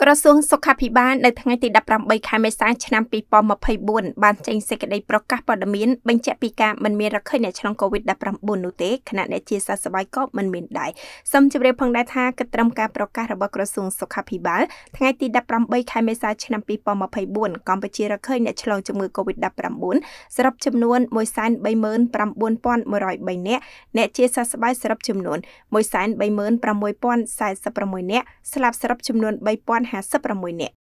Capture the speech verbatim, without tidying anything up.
ក្រសួងសុខាភិបាលនៅថ្ងៃទី ដប់ប្រាំបី ខែមេសា ឆ្នាំ ពីរពាន់ម្ភៃបួន បានចេញសេចក្តីប្រកាសព័ត៌មានបញ្ជាក់ពីការមិនមានរកឃើញអ្នកឆ្លង កូវីដ ដប់ប្រាំបួន នោះទេ ខណៈអ្នកជាសះស្បើយក៏មិនមានដែរសូមជម្រាបផងដែរថាគិតត្រឹមការប្រកាសរបស់ក្រសួងសុខាភិបាលថ្ងៃទី ដប់ប្រាំបី ខែមេសា ឆ្នាំ ពីរពាន់ម្ភៃបួន កម្ពុជារកឃើញអ្នកឆ្លងជំងឺ កូវីដ ដប់ប្រាំបួន សរុបចំនួន មួយសែនបីម៉ឺនប្រាំបួនពាន់មួយរយបី នាក់ អ្នកជាសះស្បើយសរុបចំនួន មួយសែនបីម៉ឺនប្រាំមួយពាន់សែសិបប្រាំមួយ នាក់ ស្លាប់សរុបចំនួន បីពាន់ហាសិបប្រាំមួយ នាក់